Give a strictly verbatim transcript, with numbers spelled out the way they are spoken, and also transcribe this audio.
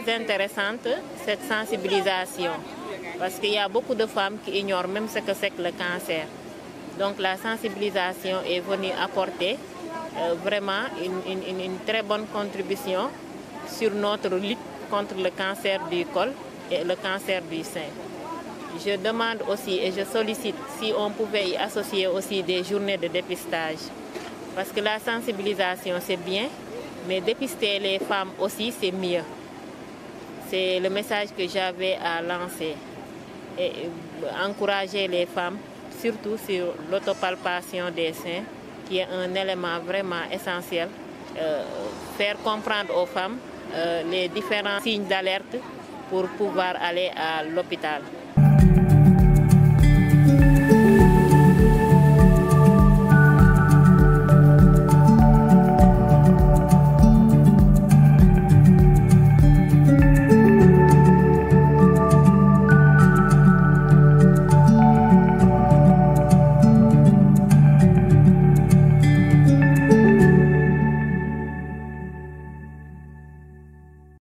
intéressante, cette sensibilisation, parce qu'il y a beaucoup de femmes qui ignorent même ce que c'est que le cancer. Donc la sensibilisation est venue apporter euh, vraiment une, une, une très bonne contribution sur notre lutte contre le cancer du col et le cancer du sein. Je demande aussi et je sollicite si on pouvait y associer aussi des journées de dépistage. Parce que la sensibilisation c'est bien, mais dépister les femmes aussi c'est mieux. C'est le message que j'avais à lancer. Et encourager les femmes, surtout sur l'autopalpation des seins, qui est un élément vraiment essentiel. Euh, faire comprendre aux femmes euh, les différents signes d'alerte pour pouvoir aller à l'hôpital.